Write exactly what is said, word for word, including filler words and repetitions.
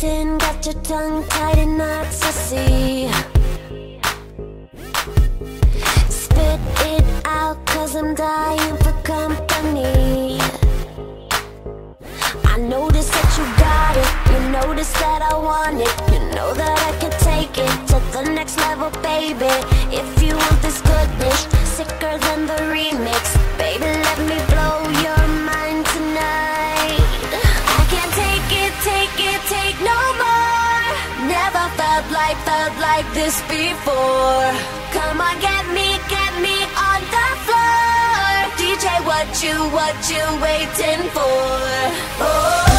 waiting, got your tongue tied in knots, I see. Spit it out, cause I'm dying for company. I notice that you got it, you notice that I want it. You know that I can take it to the next level, baby. If you want this goodness, sicker than the remix, baby, let me blow your mind tonight. I can't take it, take it, take no more. Never felt like, felt like this before. Come on, get me, get me on the floor. D J, what you, what you waiting for? Oh.